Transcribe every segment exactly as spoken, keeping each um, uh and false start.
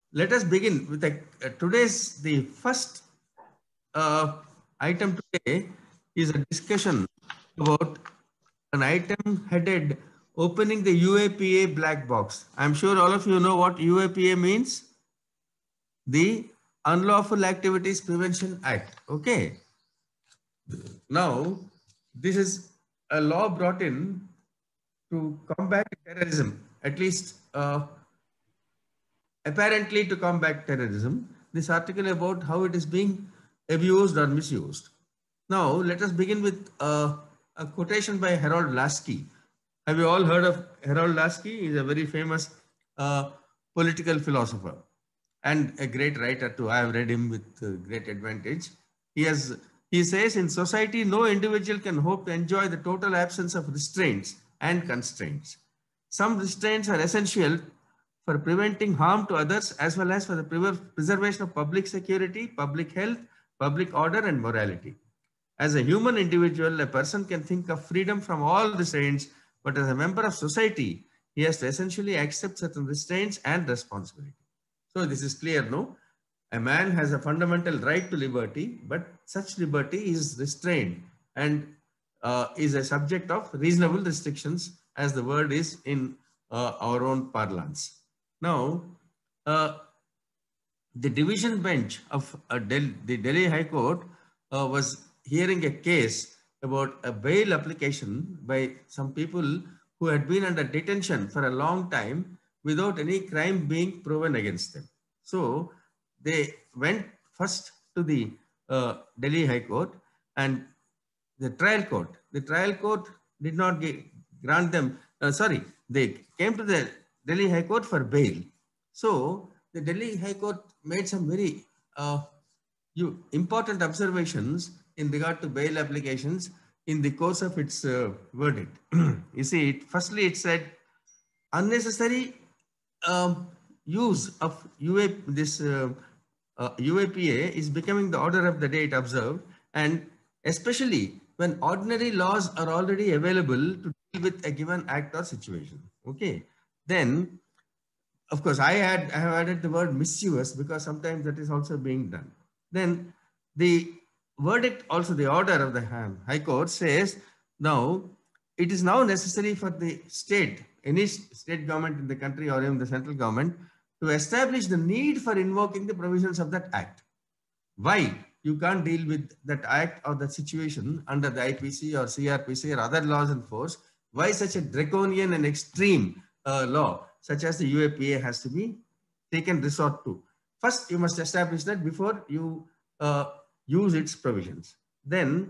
let us begin with the, uh, today's, the first uh, item today is a discussion about an item headed opening the U A P A black box. I'm sure all of you know what U A P A means. The Unlawful Activities Prevention Act. Okay. Now, this is a law brought in to combat terrorism, at least uh, apparently to combat terrorism. This article about how it is being abused or misused. Now, let us begin with uh, a quotation by Harold Lasky. Have you all heard of Harold Lasky? He is a very famous uh, political philosopher and a great writer too. I have read him with uh, great advantage. He has he says in society, no individual can hope to enjoy the total absence of restraints and constraints. Some restraints are essential for preventing harm to others as well as for the preservation of public security, public health, public order, and morality. As a human individual, a person can think of freedom from all restraints, but as a member of society, he has to essentially accept certain restraints and responsibility. So this is clear, no? A man has a fundamental right to liberty, but such liberty is restrained and uh, is a subject of reasonable restrictions, as the word is in uh, our own parlance. Now, uh, the division bench of uh, Del the Delhi High Court uh, was hearing a case about a bail application by some people who had been under detention for a long time without any crime being proven against them. So they went first to the uh, Delhi High Court and the trial court. The trial court did not give, grant them, uh, sorry, they came to the Delhi High Court for bail. So the Delhi High Court made some very uh, you, important observations in regard to bail applications in the course of its uh, verdict. You see, it, firstly, it said unnecessary um, use of U A, this uh, uh, U A P A is becoming the order of the day it observed, and especially when ordinary laws are already available to deal with a given act or situation. Okay, then of course I had I have added the word mischievous because sometimes that is also being done. Then the verdict, also the order of the High Court says now it is now necessary for the state, any state government in the country or even the central government, to establish the need for invoking the provisions of that act. Why? You can't deal with that act or that situation under the I P C or C R P C or other laws in force. Why such a draconian and extreme uh, law such as the U A P A has to be taken resort to? First, you must establish that before you uh, use its provisions. Then,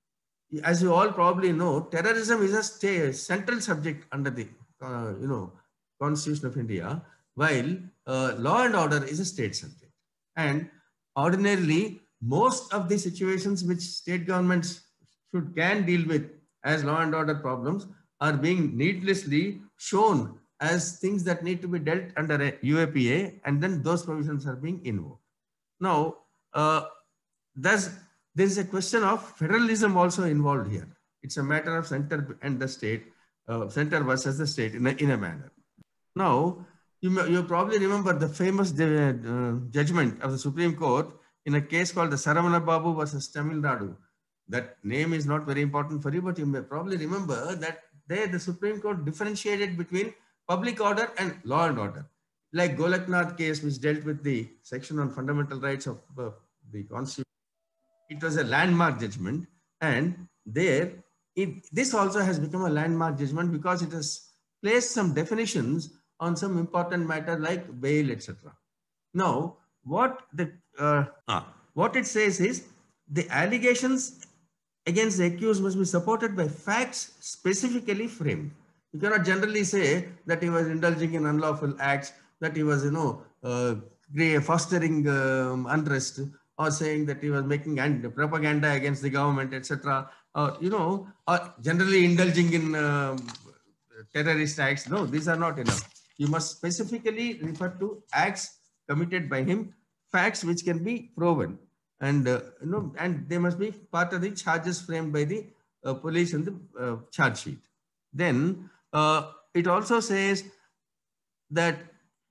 as you all probably know, terrorism is a stay, central subject under the uh, you know Constitution of India, while uh, law and order is a state subject. And ordinarily, most of the situations which state governments should can deal with as law and order problems are being needlessly shown as things that need to be dealt under a U A P A, and then those provisions are being invoked. Now, uh, thus, there is a question of federalism also involved here. It's a matter of center and the state, uh, center versus the state in a, in a manner. Now, you, may, you probably remember the famous uh, judgment of the Supreme Court in a case called the Saravana Babu versus Tamil Nadu. That name is not very important for you, but you may probably remember that there the Supreme Court differentiated between public order and law and order. Like Golaknath case, which dealt with the section on fundamental rights of uh, the Constitution. It was a landmark judgment, and there it, this also has become a landmark judgment because it has placed some definitions on some important matter like bail, et cetera. Now, what the uh, ah, what it says is the allegations against the accused must be supported by facts specifically framed. You cannot generally say that he was indulging in unlawful acts, that he was, you know, uh, fostering um, unrest, or saying that he was making propaganda against the government, et cetera. Or, you know, or generally indulging in uh, terrorist acts. No, these are not enough. You must specifically refer to acts committed by him, facts which can be proven, and uh, you know, and they must be part of the charges framed by the uh, police in the uh, charge sheet. Then uh, it also says that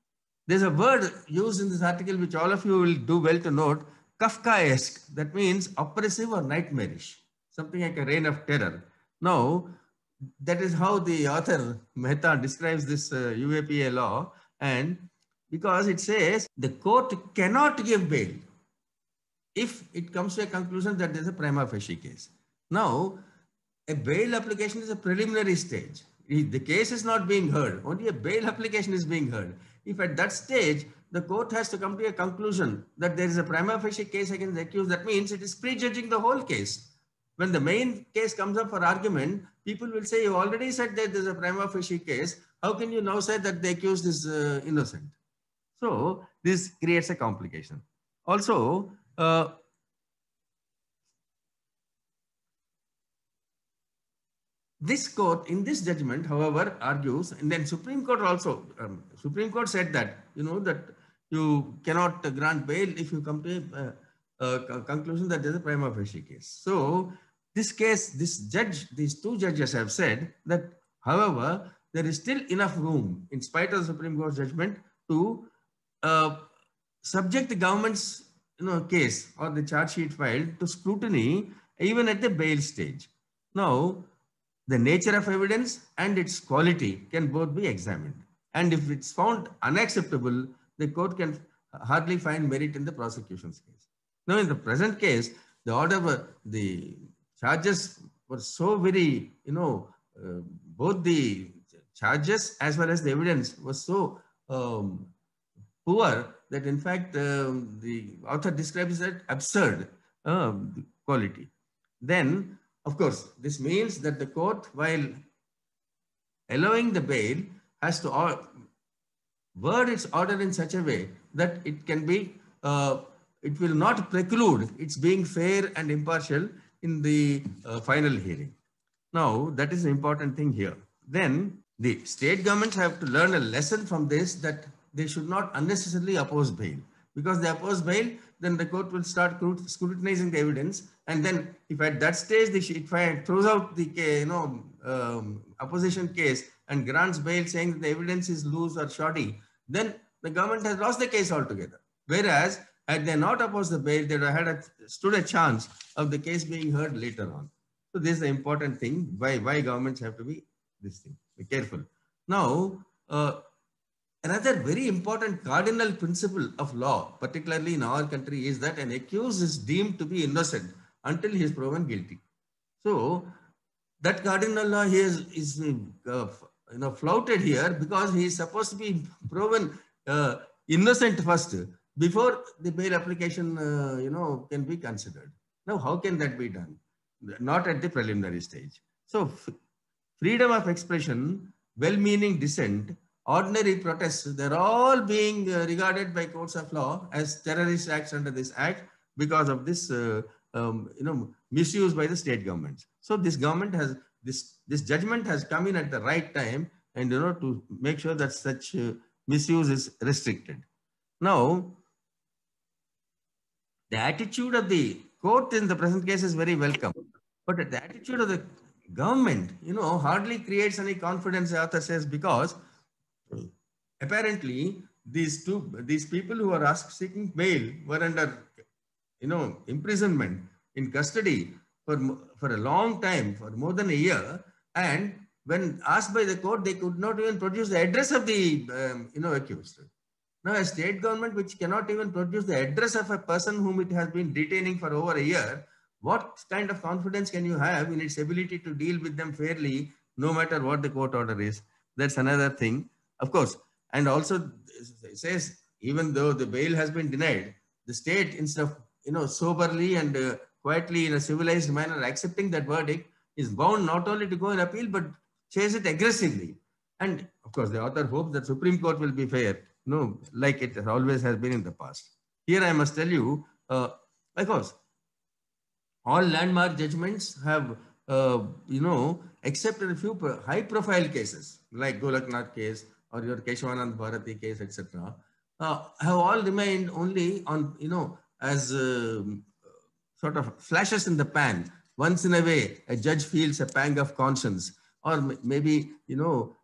There's a word used in this article which all of you will do well to note, Kafkaesque. That means oppressive or nightmarish, something like a reign of terror. Now, that is how the author Mehta describes this uh, U A P A law, and because it says the court cannot give bail if it comes to a conclusion that there's a prima facie case. Now, a bail application is a preliminary stage. The case is not being heard. Only a bail application is being heard. If at that stage, the court has to come to a conclusion that there is a prima facie case against the accused, that means it is prejudging the whole case. When the main case comes up for argument, people will say, you already said that there's a prima facie case. How can you now say that the accused is uh, innocent? So this creates a complication. Also, uh, this court in this judgment, however, argues, and then Supreme Court also, um, Supreme Court said that, you know, that you cannot grant bail if you come to a, a conclusion that there's a prima facie case. So this case, this judge, these two judges have said that, however, there is still enough room, in spite of the Supreme Court judgment, to uh, subject the government's you know, case or the charge sheet filed to scrutiny even at the bail stage. Now, the nature of evidence and its quality can both be examined. And if it's found unacceptable, the court can hardly find merit in the prosecution's case. Now, in the present case, the order, were, the charges were so very, you know, uh, both the charges as well as the evidence was so um, poor that in fact um, the author describes it absurd um, quality. Then, of course, this means that the court, while allowing the bail, has to or, word its order in such a way that it can be, uh, it will not preclude its being fair and impartial in the uh, final hearing. Now, that is the important thing here. Then the state governments have to learn a lesson from this, that they should not unnecessarily oppose bail. Because they oppose bail, then the court will start scrutinizing the evidence. And then if at that stage, if it throws out the you know, um, opposition case and grants bail saying that the evidence is loose or shoddy, then the government has lost the case altogether. Whereas had they not opposed the bail, they would have had a, stood a chance of the case being heard later on. So this is the important thing, why, why governments have to be this thing, be careful. Now, uh, another very important cardinal principle of law, particularly in our country, is that an accused is deemed to be innocent until he is proven guilty. So that cardinal law here is, is uh, you know, flouted here because he is supposed to be proven uh, innocent first before the bail application uh, you know, can be considered. Now, how can that be done? Not at the preliminary stage. So freedom of expression, well-meaning dissent, ordinary protests, they're all being uh, regarded by courts of law as terrorist acts under this act because of this uh, um, you know, misuse by the state governments. So this government has, this, this judgment has come in at the right time, and you know, to make sure that such uh, misuse is restricted. Now, the attitude of the court in the present case is very welcome, but the attitude of the government, you know, hardly creates any confidence, the author says, because apparently these two, these people who are asked seeking bail were under, you know, imprisonment in custody for, for a long time, for more than a year. And when asked by the court, they could not even produce the address of the, um, you know, accused. Now, a state government which cannot even produce the address of a person whom it has been detaining for over a year, what kind of confidence can you have in its ability to deal with them fairly, no matter what the court order is? That's another thing, of course. And also it says, even though the bail has been denied, the state, instead of, you know, soberly and uh, quietly in a civilized manner accepting that verdict, is bound not only to go and appeal, but chase it aggressively. And of course, the author hopes that Supreme Court will be fair, no, like it always has been in the past. Here I must tell you, uh, of course, all landmark judgments have, uh, you know, except in a few high-profile cases like Golaknath case or your Keshavanand Bharati case, et cetera, uh, have all remained only on, you know, as uh, sort of flashes in the pan. Once in a way, a judge feels a pang of conscience, or maybe, you know,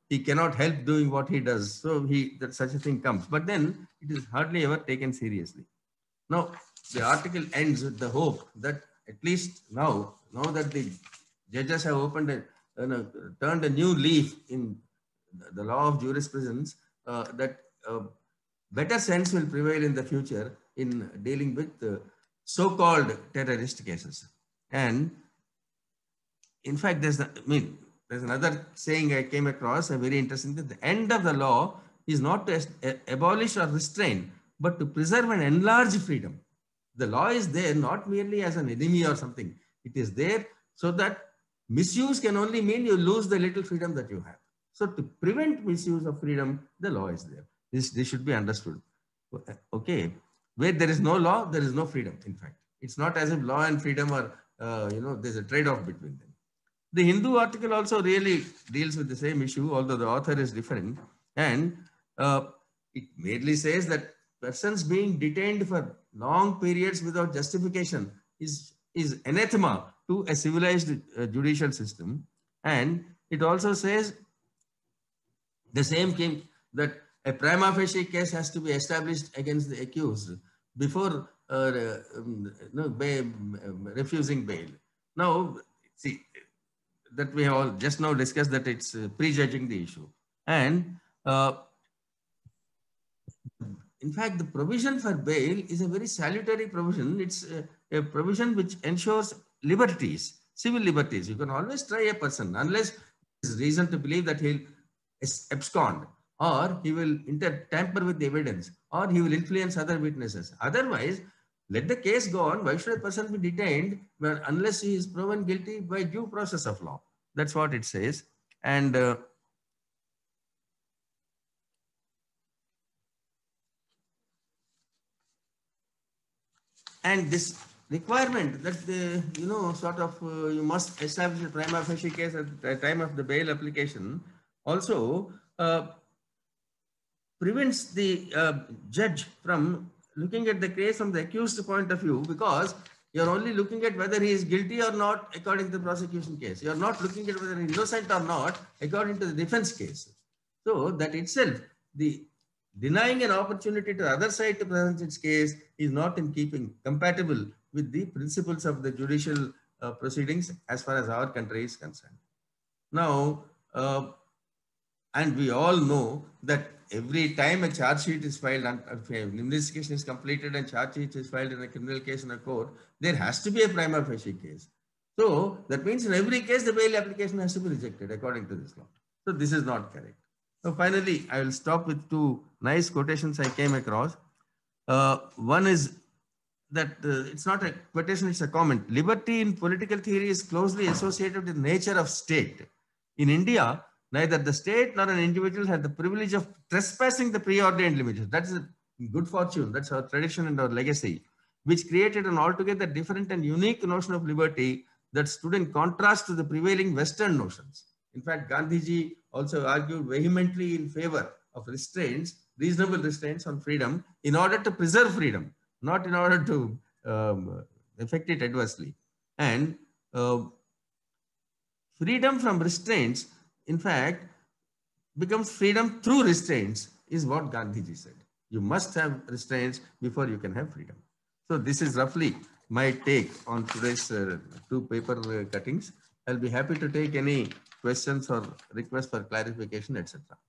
he cannot help doing what he does. So he that such a thing comes. But then it is hardly ever taken seriously. Now, the article ends with the hope that at least now, now that the judges have opened a, you know, turned a new leaf in the law of jurisprudence, uh, that uh, better sense will prevail in the future in dealing with uh, so-called terrorist cases. And in fact, there's, I mean, there's another saying I came across, a very interesting thing. The end of the law is not to abolish or restrain, but to preserve and enlarge freedom. The law is there not merely as an enemy or something. It is there so that misuse can only mean you lose the little freedom that you have. So to prevent misuse of freedom, the law is there. This, this should be understood. Okay. Where there is no law, there is no freedom, in fact. It's not as if law and freedom are, uh, you know, there's a trade-off between them. The Hindu article also really deals with the same issue, although the author is different. And uh, it merely says that persons being detained for long periods without justification is, is anathema to a civilized uh, judicial system. And it also says the same thing, that a prima facie case has to be established against the accused before uh, um, no, bail, um, refusing bail. Now, see, that we have all just now discussed that it's uh, prejudging the issue. And uh, in fact, the provision for bail is a very salutary provision. It's a, a provision which ensures liberties, civil liberties. You can always try a person unless there is reason to believe that he'll abscond, or he will inter tamper with the evidence, or he will influence other witnesses. Otherwise, let the case go on. Why should a person be detained unless he is proven guilty by due process of law? That's what it says. And uh, and this requirement that the, you know, sort of uh, you must establish a prima facie case at the time of the bail application also uh, prevents the uh, judge from looking at the case from the accused's point of view, because you're only looking at whether he is guilty or not according to the prosecution case. You're not looking at whether he's innocent or not according to the defense case. So that itself, the denying an opportunity to the other side to present its case is not in keeping, compatible with the principles of the judicial uh, proceedings as far as our country is concerned. Now, uh, and we all know that every time a charge sheet is filed and an investigation is completed and charge sheet is filed in a criminal case in a court, there has to be a prima facie case. So that means in every case, the bail application has to be rejected according to this law. So this is not correct. So finally, I will stop with two nice quotations I came across. Uh, one is that uh, it's not a quotation, it's a comment. Liberty in political theory is closely associated with the nature of state. In India, neither the state nor an individual had the privilege of trespassing the preordained limits. That's a good fortune. That's our tradition and our legacy, which created an altogether different and unique notion of liberty that stood in contrast to the prevailing Western notions. In fact, Gandhiji also argued vehemently in favor of restraints, reasonable restraints on freedom in order to preserve freedom, not in order to um, affect it adversely. And uh, freedom from restraints, in fact, becomes freedom through restraints, is what Gandhiji said. You must have restraints before you can have freedom. So this is roughly my take on today's uh, two paper uh, cuttings. I'll be happy to take any questions or requests for clarification, et cetera.